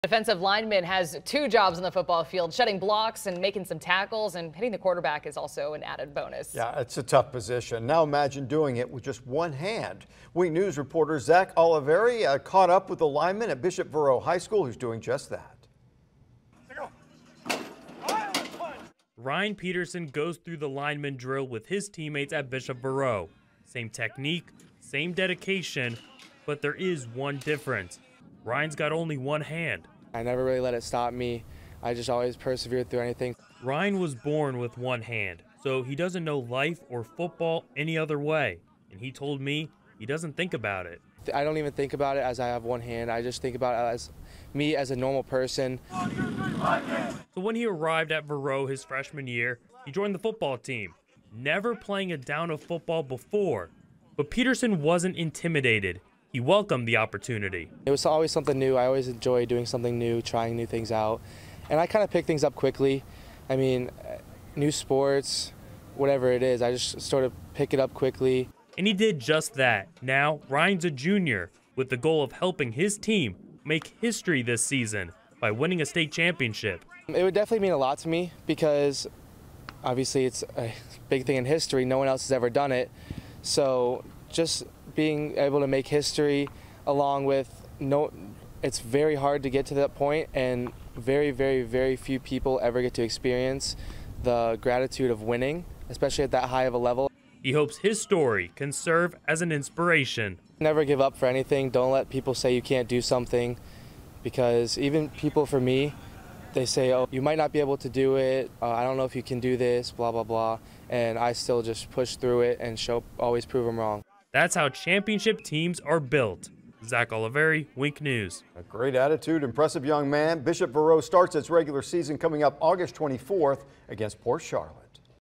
Defensive lineman has two jobs on the football field, shedding blocks and making some tackles, and hitting the quarterback is also an added bonus. Yeah, it's a tough position. Now imagine doing it with just one hand. Wing News reporter Zach Oliveri caught up with the lineman at Bishop Verot High School who's doing just that. Ryan Peterson goes through the lineman drill with his teammates at Bishop Verot. Same technique, same dedication, but there is one difference. Ryan's got only one hand. I never really let it stop me. I just always persevered through anything. Ryan was born with one hand, so he doesn't know life or football any other way. And he told me he doesn't think about it. I don't even think about it as I have one hand. I just think about it as me as a normal person. So when he arrived at Verot his freshman year, he joined the football team, never playing a down of football before. But Peterson wasn't intimidated. He welcomed the opportunity. It was always something new. I always enjoy doing something new, trying new things out. And I kind of pick things up quickly. I mean, new sports, whatever it is, I just sort of pick it up quickly. And he did just that. Now, Ryan's a junior with the goal of helping his team make history this season by winning a state championship. It would definitely mean a lot to me because obviously it's a big thing in history. No one else has ever done it. So just being able to make history along with it's very hard to get to that point, and very, very, very few people ever get to experience the gratitude of winning, especially at that high of a level. He hopes his story can serve as an inspiration. Never give up for anything. Don't let people say you can't do something, because even people for me, they say, oh, you might not be able to do it. I don't know if you can do this, blah, blah, blah. And I still just push through it and always prove them wrong. That's how championship teams are built. Zach Oliveri, Wink News. A great attitude, impressive young man. Bishop Verot starts its regular season coming up August 24th against Port Charlotte.